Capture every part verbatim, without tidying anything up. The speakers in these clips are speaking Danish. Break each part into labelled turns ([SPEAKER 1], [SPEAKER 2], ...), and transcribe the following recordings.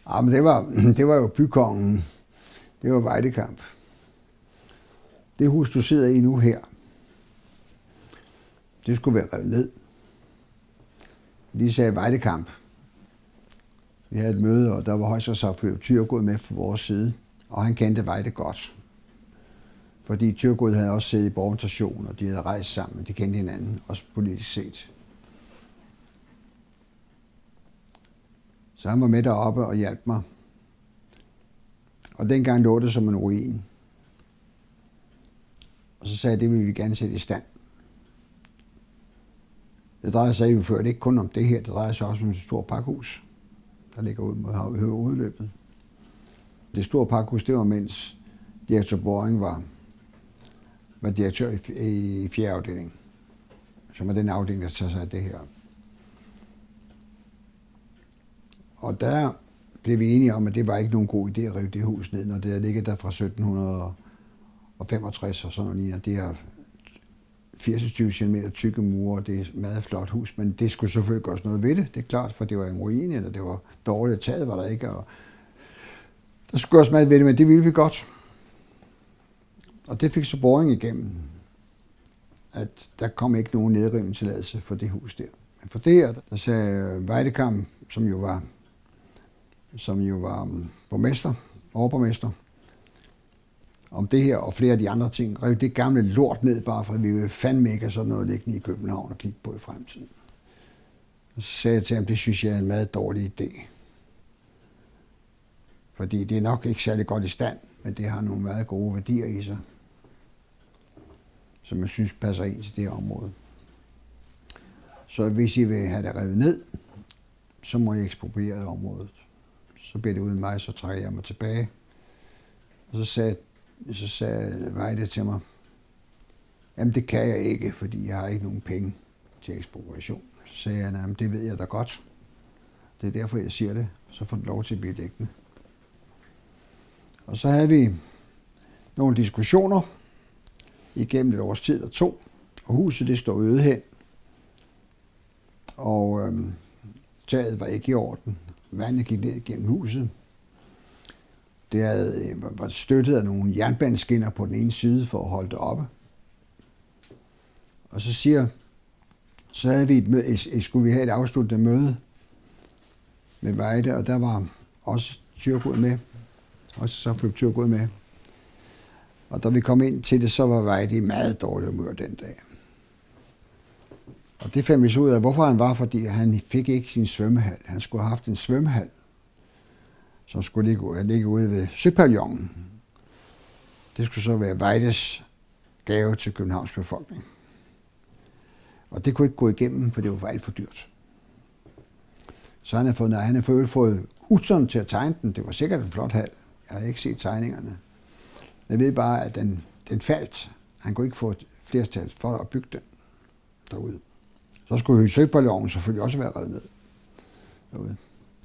[SPEAKER 1] Ja, men det var, det var jo bykongen. Det var Vejdekamp. Det hus, du sidder i nu her, det skulle være revet ned. De sagde Vejdekamp. Vi havde et møde, og der var højesteret Thyregod med fra vores side, og han kendte Vejde godt. Fordi Thyregod havde også siddet i borgermentationen, og de havde rejst sammen, de kendte hinanden, også politisk set. Så han var med deroppe og hjalp mig. Og dengang lå det som en ruin. Og så sagde jeg, det ville vi gerne sætte i stand. Det drejer sig jo før ikke kun om det her, det drejer sig også om et stort pakhus, der ligger ud mod hovedløbet. Det store pakhus, det var mens direktør Boring var, var direktør i, i fjerde afdeling, som er den afdeling, der tager sig af det her. Og der blev vi enige om, at det var ikke nogen god idé at rive det hus ned, når det er ligget der fra sytten femogtres og sådan noget lignende. Det er firs til tyve centimeter tykke mure, og det er et meget flot hus, men det skulle selvfølgelig gøres noget ved det, det er klart, for det var en ruin, eller det var dårligt taget, var der ikke, og der skulle gøres meget ved det, men det ville vi godt. Og det fik så Boring igennem, at der kom ikke nogen nedrivningstilladelse for det hus der. Men for det her, der sagde Vejdekamp, som jo var, som jo var borgmester, overborgmester, om det her og flere af de andre ting, rev det gamle lort ned, bare for at vi ville fandme ikke have sådan noget liggende i København og kigge på i fremtiden. Og så sagde jeg til ham, det synes jeg er en meget dårlig idé. Fordi det er nok ikke særlig godt i stand, men det har nogle meget gode værdier i sig, som jeg synes passer ind til det her område. Så hvis I vil have det revet ned, så må I ekspropriere området. Så bliver det uden mig, så trækker jeg mig tilbage. Og så sagde, så sagde Vejde til mig, jamen det kan jeg ikke, fordi jeg har ikke nogen penge til ekspropriation. Så sagde jeg, jamen det ved jeg da godt. Det er derfor, jeg siger det. Så får du lov til at blive dækkende. Og så havde vi nogle diskussioner igennem et års tid og to, og huset det stod øde hen. Og øhm, taget var ikke i orden. Vandet gik ned gennem huset. Det havde, var støttet af nogle jernbaneskinner på den ene side for at holde det oppe. Og så siger, så havde vi et møde, skulle vi have et afsluttende møde med Vejde, og der var også Thyregod med. Også så fik Thyregod med. Og da vi kom ind til det, så var Vejde i meget dårlig humør den dag. Og det fandt vi så ud af, hvorfor han var, fordi han fik ikke sin svømmehal. Han skulle have haft en svømmehal, som skulle ligge, ligge ude ved Søpavillonen. Det skulle så være Vejdes gave til Københavns befolkning. Og det kunne ikke gå igennem, for det var for alt for dyrt. Så han har fået, han har fået, fået Utzon til at tegne den. Det var sikkert en flot hal. Jeg har ikke set tegningerne. Jeg ved bare, at den, den faldt. Han kunne ikke få et flertal for at bygge den derude. Så skulle Søpavillonen selvfølgelig også være revet ned derude.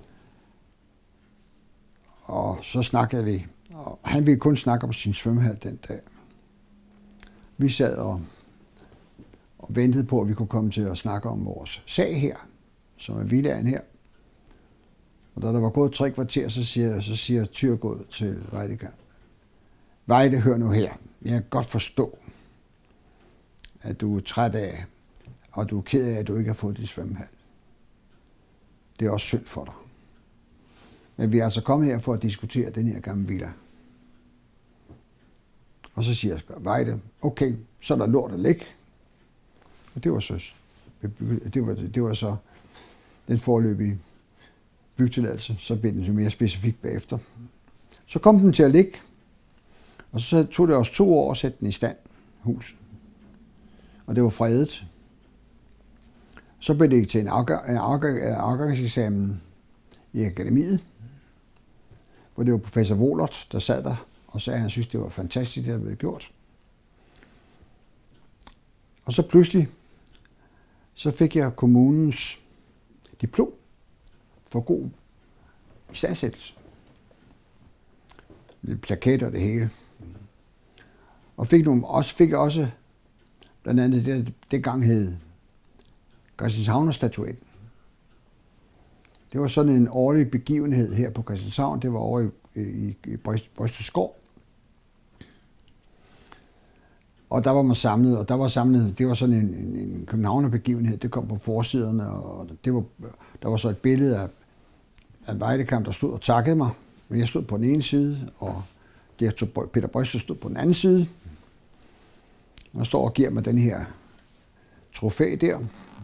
[SPEAKER 1] Og så snakkede vi, og han ville kun snakke om sin svømmehal den dag. Vi sad og, og ventede på, at vi kunne komme til at snakke om vores sag her, som er villaen her. Og da der var gået tre kvarter, så siger, så siger Thyregod til Vejdekamp, Vejde, hør nu her. Jeg kan godt forstå, at du er træt af, og du er ked af, at du ikke har fået dit svømmehal. Det er også synd for dig. Men vi er altså kommet her for at diskutere den her gamle villa. Og så siger jeg, Vejde, okay, så er der lort at lægge. Og det var så, det var, det var så den foreløbige byggetilladelse. Så blev den så mere specifik bagefter. Så kom den til at ligge. Og så tog det også to år at sætte den i stand, huset. Og det var fredet. Så blev det til en afgangseksamen i akademiet, hvor det var professor Wohlert, der sad der og sagde, at han synes, det var fantastisk, det der blev gjort. Og så pludselig, så fik jeg kommunens diplom for god istandsættelse. Med plakater og det hele. Og fik, nogle, også, fik også blandt andet det, det gang hed Christianshavner-statuetten. Det var sådan en årlig begivenhed her på Christianshavn. Det var over i, i, i Brøsted Skov. Og der var man samlet, og der var samlet, det var sådan en, en, en københavnerbegivenhed. Det kom på forsiderne, og det var, der var så et billede af, af Vejlekamp, der stod og takkede mig. Men jeg stod på den ene side, og direktør Peter Brøsted stod på den anden side. Og står og giver mig den her trofæ der.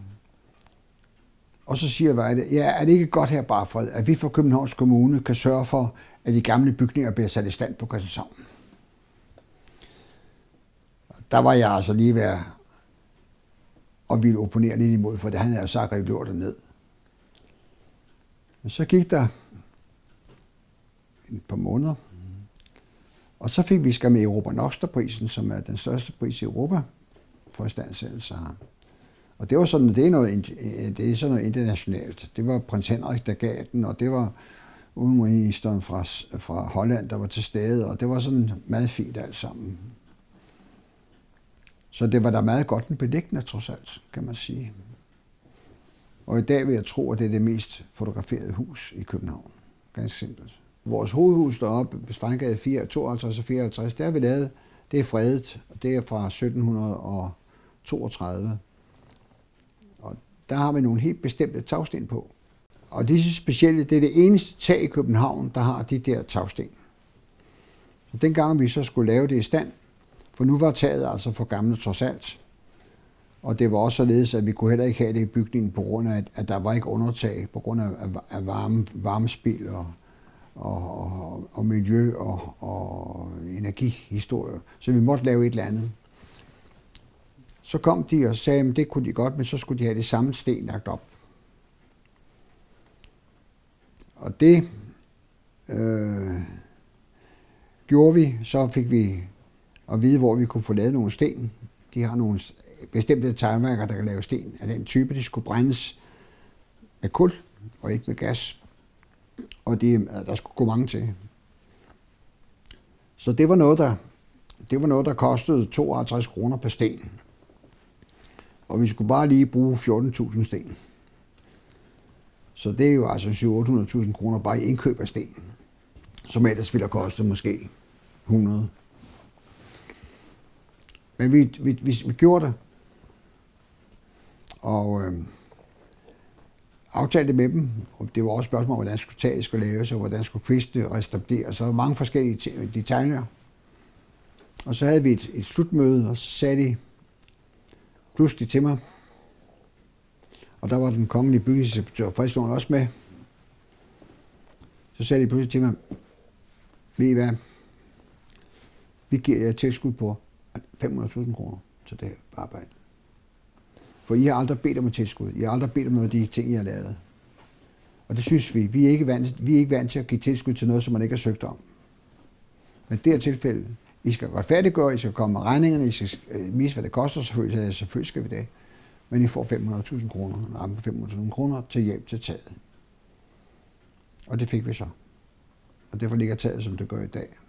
[SPEAKER 1] Og så siger Vejle, ja, er det ikke godt her, Barfred, at vi fra Københavns Kommune kan sørge for, at de gamle bygninger bliver sat i stand på Christianshavn? Der var jeg altså lige ved at ville opponere lidt imod, for det han havde sagt, at lortet ned. Men så gik der et par måneder, og så fik vi skam med Europa Noxter-prisen, som er den største pris i Europa for istandsættelse. Og det var sådan, det er, noget, det er sådan noget internationalt. Det var prins Henrik, der gav den, og det var udenrigsministeren fra, fra Holland, der var til stede, og det var sådan meget fint alt sammen. Så det var da meget godt en beliggende, trods alt, kan man sige. Og i dag vil jeg tro, at det er det mest fotograferede hus i København. Ganske simpelt. Vores hovedhus deroppe på Strandgade tooghalvtreds og fireoghalvtreds, der har vi lavet, det er fredet, og det er fra sytten toogtredive. Og der har vi nogle helt bestemte tagsten på. Og det er specielle, det er det eneste tag i København, der har de der tagsten. Så dengang vi så skulle lave det i stand, for nu var taget altså for gamle trods alt. Og det var også således, at vi kunne heller ikke have det i bygningen på grund af, at der var ikke undertag, på grund af, af varme, varmespil og, og, og, og miljø og, og energihistorie. Så vi måtte lave et eller andet. Så kom de og sagde, at det kunne de godt, men så skulle de have det samme sten lagt op. Og det øh, gjorde vi, så fik vi at vide, hvor vi kunne få lavet nogle sten. De har nogle bestemte teglværker, der kan lave sten af den type. De skulle brændes med kul og ikke med gas. Og det, der skulle gå mange til. Så det var noget, der, det var noget, der kostede tooghalvtreds kroner per sten. Og vi skulle bare lige bruge fjorten tusind sten. Så det er jo altså syv hundrede til otte hundrede tusind kroner bare i indkøb af sten. Som ellers ville have kostet måske hundrede. Men vi, vi, vi, vi gjorde det. Og øh, aftalte med dem. Og det var også spørgsmål om, hvordan skulle taget skulle laves, og hvordan skulle kviste restaureres. Så der var mange forskellige detaljer. Og så havde vi et, et slutmøde, og så sagde de pludselig til mig, og der var den kongelige bygningsinspektør Fredslund også med, så sagde de pludselig til mig, ved I hvad, vi giver jer tilskud på fem hundrede tusind kroner til det arbejde. For I har aldrig bedt om et tilskud. I har aldrig bedt om noget af de ting, I har lavet. Og det synes vi. Vi er ikke vant, vi er ikke vant til at give tilskud til noget, som man ikke har søgt om. Men det her tilfælde, I skal godt færdiggøre, I skal komme med regningerne, I skal vise, hvad det koster, selvfølgelig, selvfølgelig skal vi det. Men I får fem hundrede tusind kroner, en ramme på fem hundrede tusind kroner til hjælp til taget. Og det fik vi så. Og derfor ligger taget, som det gør i dag.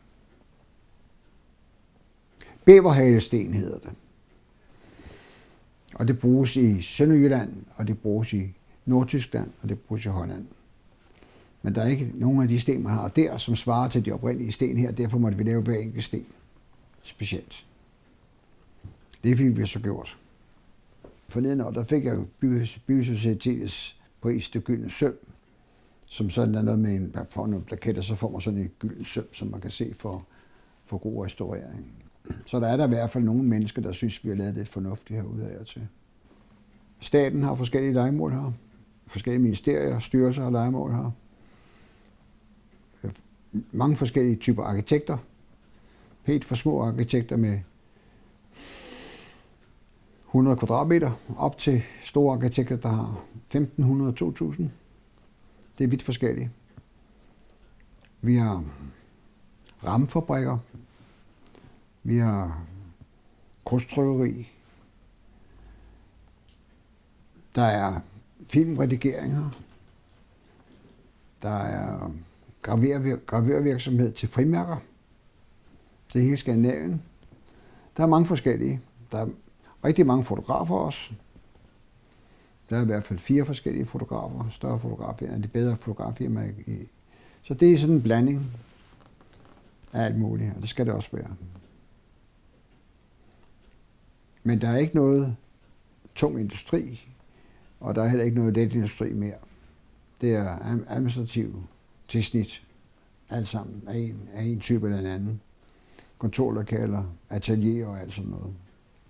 [SPEAKER 1] Bæverhalesten hedder det. Og det bruges i Sønderjylland, og det bruges i Nordtyskland, og det bruges i Holland. Men der er ikke nogen af de sten, man har der, som svarer til de oprindelige sten her. Derfor måtte vi lave hver enkelt sten specielt. Det fik vi så gjort. Forleden år, der fik jeg jo Byggesocietetets pris til Gyldne Søm, som sådan er noget med en, for nogle plaketter, så får man sådan en gylden søm, som man kan se for, for god restaurering. Så der er der i hvert fald nogle mennesker, der synes, vi har lavet det fornuftigt herude af og til. Staten har forskellige lejemål her. Forskellige ministerier, styrelser har lejemål her. Mange forskellige typer arkitekter. Helt for små arkitekter med hundrede kvadratmeter, op til store arkitekter, der har femten hundrede til to tusind. Det er vidt forskelligt. Vi har rammefabrikker. Vi har krudtrykkeri. Der er filmredigeringer. Der er gravørvirksomhed til frimærker. Det er hele Skandinavien. Der er mange forskellige. Der er rigtig mange fotografer også. Der er i hvert fald fire forskellige fotografer, større fotografer, de bedre fotograffirmaer. Så det er sådan en blanding af alt muligt, og det skal det også være. Men der er ikke noget tung industri, og der er heller ikke noget let industri mere. Det er administrativ tilsnit, alt sammen af en, af en type eller en anden. Kontorlokaler, atelier og alt sådan noget.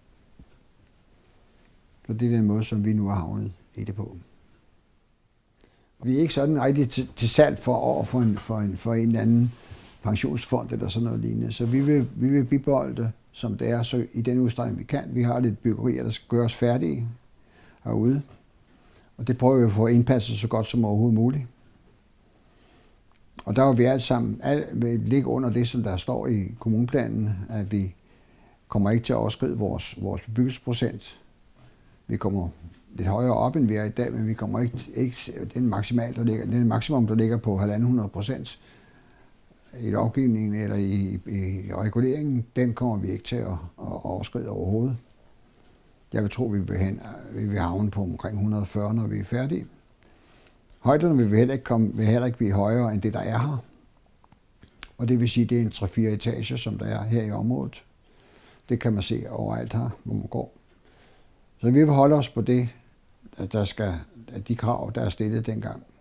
[SPEAKER 1] Så det er den måde, som vi nu har havnet i det på. Vi er ikke sådan rigtig til, til salg for år for en, for, en, for en eller anden pensionsfond eller sådan noget lignende. Så vi vil, vi vil bibeholde det, som det er, så i den udstrækning vi kan. Vi har lidt byggerier, der skal gøres færdige herude. Og det prøver vi at få indpasset så godt som overhovedet muligt. Og der var vi alle sammen alt, ligge under det, som der står i kommuneplanen, at vi kommer ikke til at overskride vores, vores bebyggelsesprocent. Vi kommer lidt højere op, end vi er i dag, men vi kommer ikke, ikke den, maksimal, der ligger, den maksimum, der ligger på halvanden procent i lovgivningen eller i, i, i reguleringen, den kommer vi ikke til at, at overskride overhovedet. Jeg vil tro, vi vil, hen, vi vil havne på omkring et hundrede og fyrre, når vi er færdige. Højderne vil heller ikke, komme, vil heller ikke blive højere end det, der er her. Og det vil sige, at det er en tre fire etager, som der er her i området. Det kan man se overalt her, hvor man går. Så vi vil holde os på det, at der skal, at de krav, der er stillet dengang.